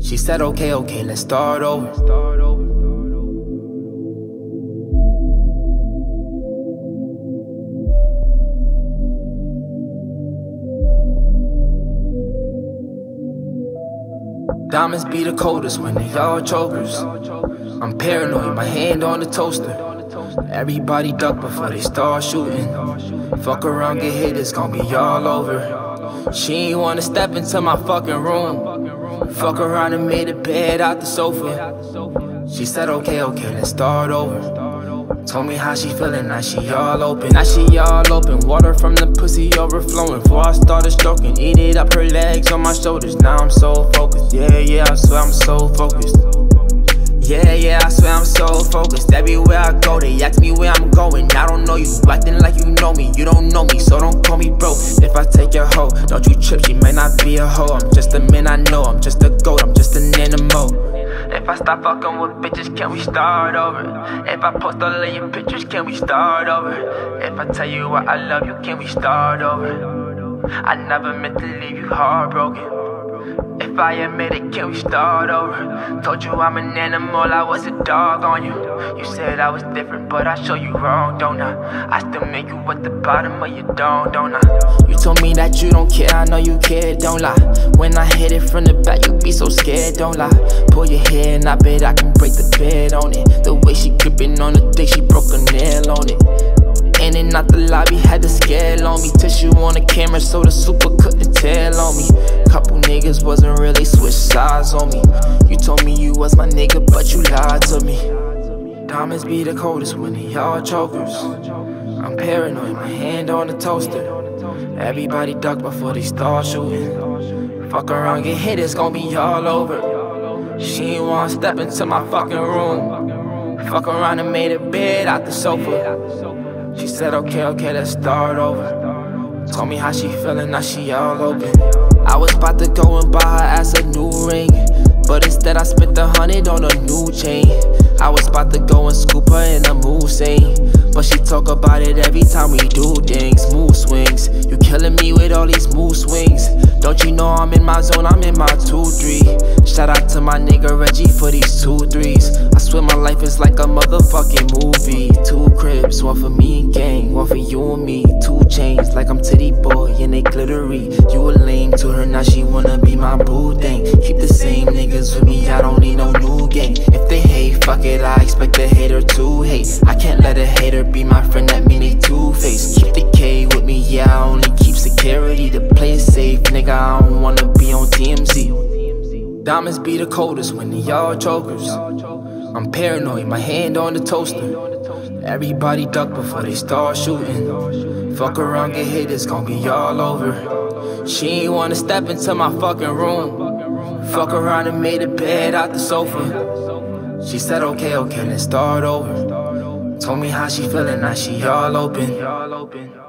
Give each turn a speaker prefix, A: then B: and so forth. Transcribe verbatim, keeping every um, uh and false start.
A: She said, okay, okay, let's start over. Diamonds be the coldest when they all chokers. I'm paranoid, my hand on the toaster. Everybody duck before they start shooting. Fuck around, get hit, it's gon' be all over. She ain't wanna step into my fucking room. Fuck around and made a bed out the sofa. She said, okay, okay, let's start over. Told me how she feeling, now she all open. Now she all open, water from the pussy overflowing. Before I started stroking, eat it up, her legs on my shoulders. Now I'm so focused, yeah, yeah, I swear I'm so focused. Yeah, yeah, I swear I'm so focused. Everywhere I go, they ask me where I'm going. I don't know you, acting like you know me. You don't know me, so don't call me broke. If I take your hoe, don't you trip, she may not be a hoe. I'm just a man, I know, I'm just a goat, I'm just an animal. If I stop fucking with bitches, can we start over? If I post all of your pictures, can we start over? If I tell you what I love you, can we start over? I never meant to leave you heartbroken. If I admit it, can we start over? Told you I'm an animal, I was a dog on you. You said I was different, but I show you wrong, don't I? I still make you at the bottom of your dome, don't I? You told me that you don't care, I know you care, don't lie. When I hit it from the back, you be so scared, don't lie. Pull your hair and I bet I can break the bed on it. The way she gripping on the dick, she broke a nail on it. In and out the lobby, had the scale on me. Tissue on the camera so the super couldn't tell on me. Couple niggas wasn't really switch sides on me. You told me you was my nigga, but you lied to me. Diamonds be the coldest when they all chokers. I'm paranoid, my hand on the toaster. Everybody duck before they start shooting. Fuck around, get hit, it's gon' be all over. She ain't wanna step into my fucking room. Fuck around and made a bed out the sofa. She said, okay, okay, let's start over. Told me how she feeling, now she all open. I was about to go and buy her ass a new ring, but instead I spent a hundred on a new chain. I was about to go and scoop her in a mood scene, but she talk about it every time we do things. Mood swings, you killing me with all these mood swings. Don't you know I'm in my zone, I'm in my two three. Shout out to my nigga Reggie for these two threes. I swear my life is like a motherfucking movie. Two cribs, one for me and gang, one for you and me. Two chains like I'm Titty Boy and they glittery. You a lame to her, now she wanna be my boo thing. Keep the same niggas with me, I don't need no new gang. If they hate, fuck it, I expect the hater to hate. I can't let a hater be my friend, that mean they two-faced. Keep the K with me, yeah, I only keep security. To play it safe, nigga, I don't wanna be on T M Z. Diamonds be the coldest when they all chokers. I'm paranoid, my hand on the toaster. Everybody duck before they start shooting. Fuck around, get hit, it's gon' be all over. She ain't wanna step into my fucking room. Fuck around and made a bed out the sofa. She said, okay, okay, let's start over. Told me how she feeling, now she all open.